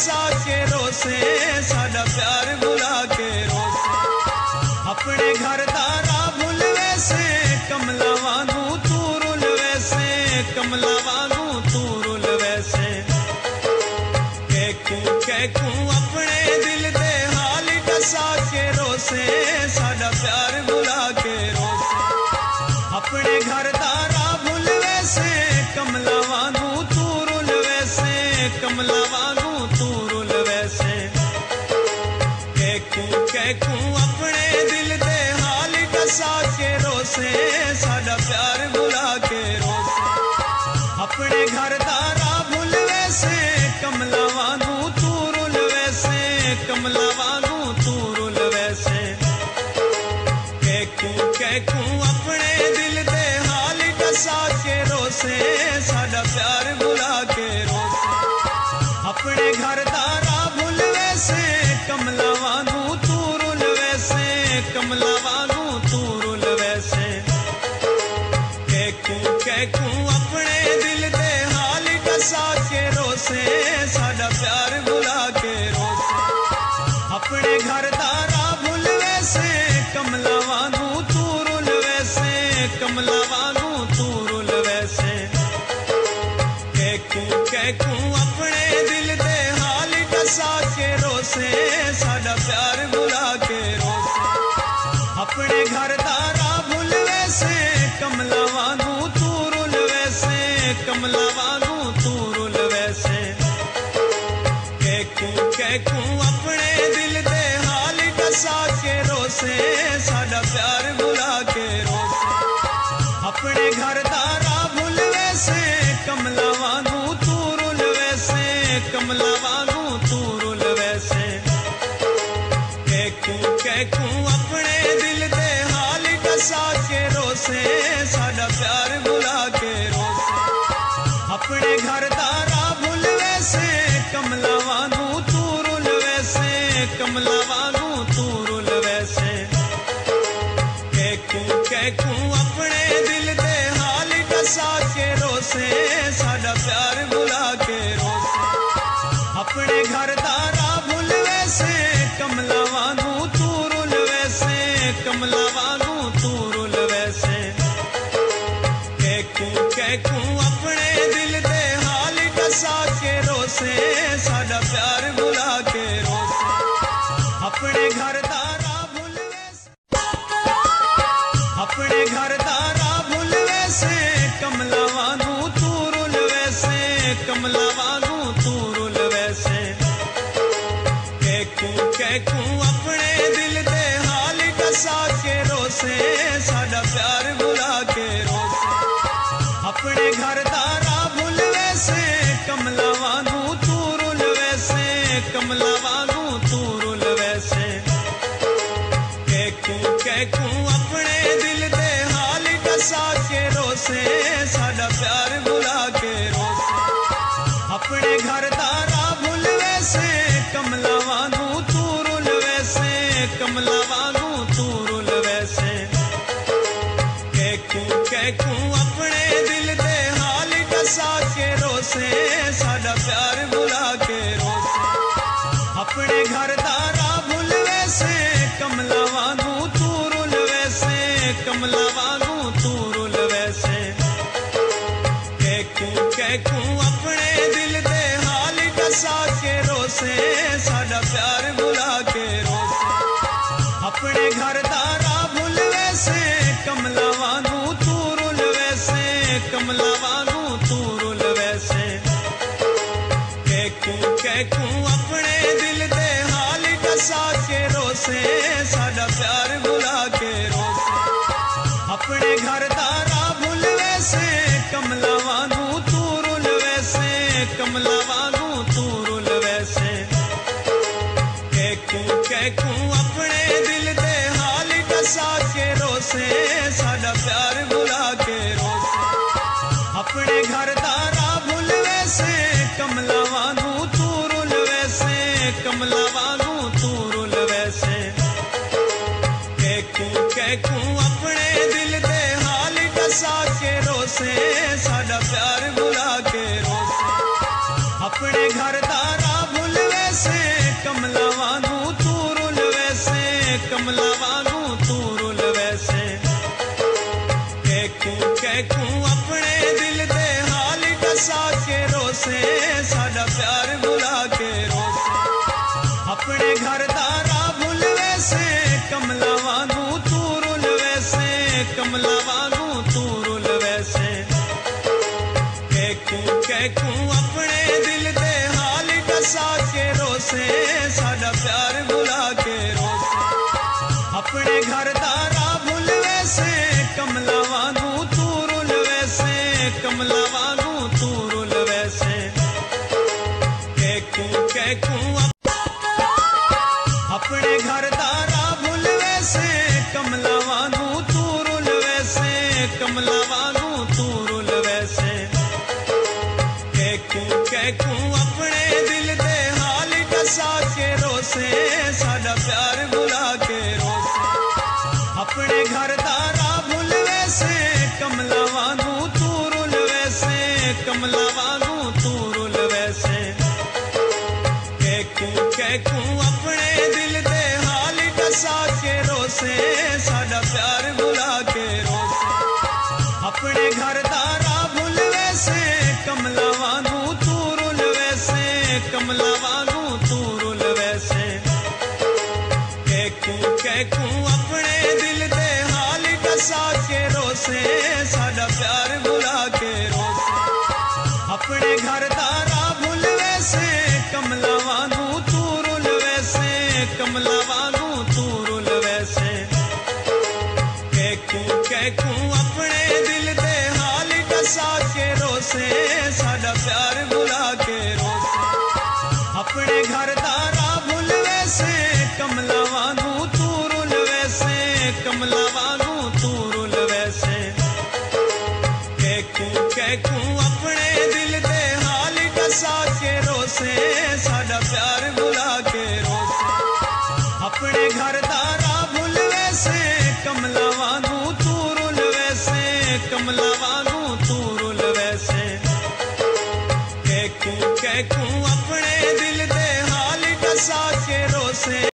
कसा के रोसे साडा प्यार बुला के रोसे अपने घर दारा भूल वैसे कमला वांगू तू रुल वैसे कमला वांगू तू रुल वैसे कहकू अपने दिल दे हाल कसा के रोसे साडा प्यार बुला के रोसे अपने घर दारा भूल वैसे कमला वांगू तू रुल वैसे कमला वांगू तू रुल वैसे कहकू अपने दिल दे हाल कसा के रोसे साडा प्यार बुला के रोसे अपने घर दारा भूल वैसे कमला वांगू तू रुल वैसे कमला वांगू तू रुल वैसे कहकू अपने दिल दे हाल कसा के रोसे साडा प्यार बुला के रोसे अपने घर दारा भूल वैसे कमला वांगू तू रुल वैसे कमला वांगू तू रुल वैसे कहकू अपने दिल दे हाल कसा के रोसे साडा प्यार बुला के रोसे अपने घर दारा भूल वैसे कमला वांगू तू रुल वैसे कमला वांगू तू रुल वैसे कहकू अपने दिल दे हाल कसा के रोसे साडा प्यार बुला के रोसे अपने घर दारा भूल वैसे कमला वांगू तू रुल वैसे कमला वांगू तू रुल वैसे कहकू अपने दिल दे हाल कसा के रोसे साडा प्यार बुला के रोसे अपने घर दारा भूल वैसे कमला वांगू तू रुल वैसे कमला वांगू तू रुल वैसे कहकू अपने दिल दे हाल कसा के रोसे साडा प्यार बुला के रोसे अपने घर दारा भूल वैसे कमला वांगू तू रुल वैसे कमला वांगू तू रुल वैसे कहकू अपने दिल दे हाल कसा के रोसे साडा प्यार बुला के रोसे अपने घर दारा भूल वैसे कमला वांगू तू रुल वैसे कमला वांगू तू रुल वैसे कहकू अपने दिल दे हाल कसा के रोसे साडा प्यार बुला के रोसे अपने घर दारा भूल वैसे अपने घर दारा भूल वैसे कमला वांगू तू रुल वैसे कमला वांगू तू रुल वैसे कहकू अपने दिल दे हाल कसा के रोसे साडा प्यार बुला के रोसे अपने घर दारा भूल वैसे कमला वांगू तू रुल वैसे कमला वांगू तू रुल वैसे कहकू अपने दिल दे हाल कसा के रोसे साडा प्यार बुला के रोसे अपने घर दारा भूल वैसे कमला वांगू तू रुल वैसे कमला वांगू तू रुल वैसे कहकू अपने दिल दे हाल कसा के रोसे साडा प्यार बुला के रोसे अपने घर दारा भूल वैसे कमला वांगू तू रुल वैसे कमला वांगू तू रुल वैसे कहकू अपने दिल दे हाल कसा के रोसे साडा प्यार बुला के रोसे अपने घर दारा भूल वैसे कमला वांगू तू रुल वैसे कमला वांगू तू रुल वैसे कहकू अपने दिल दे हाल कसा के रोसे साडा प्यार बुला के रोसे अपने घर दारा भूल वैसे कमला वांगू तू रुल वैसे कमला वांगू तू रुल वैसे कहकू अपने दिल दे हाल कसा के रोसे साडा प्यार बुला के रोसे अपने घर दारा भूल वैसे कमला वांगू तू रुल वैसे कमला वांगू तू रुल वैसे कहकू अपने दिल दे हाल कसा के रोसे साडा प्यार बुला के रोसे अपने घर दारा भूल अपने घर दारा भुल वैसे कमला वांगू तू रुल वैसे कमला वांगू तू रुल वैसे कहकू अपने दिल दे हाल दसा के रोसे साडा प्यार भुला के रोसे अपने घर दारा भुल वैसे कमला वांगू तू रुल वैसे कमला वांगू तू रुल वैसे कहकू अपने घर दारा भुल वैसे कमला वांगू तू रुल वैसे कमला वांगू तू रुल वैसे कहकू अपने दिल दे हाल दसा के रोसे साडा प्यार भुला के रोसे अपने घर दारा भुल वैसे कमला वांगू तू रुल वैसे कमला वांगू तू रुल वैसे कहकू अपने दिल दे हाल दसा के रोसे साडा प्यार भुला के रोसे अपने घर दारा भुल वैसे कमला वांगू तू रुल वैसे कमला वांगू तू रुल वैसे कहकू अपने दिल दे हाल दसा के रोसे साडा प्यार भुला के रोसे अपने घर दारा भुल वैसे कमला वांगू तू रुल वैसे कमला वांगू तू रुल वैसे कहकू अपने दिल दे हाल दसा के रोसे साडा प्यार भुला के रोसे अपने घर दारा भुल वैसे कमला वांगू तू रुल वैसे कमला वांगू तू रुल वैसे कहकू अपने दिल दे हाल दसा के रोसे साडा प्यार भुला के रोसे अपने घर दारा भुल वैसे कमला वांगू तू रुल वैसे कमला वांगू तू रुल वैसे कहकू अपने दिल दे हाल दसा के रोसे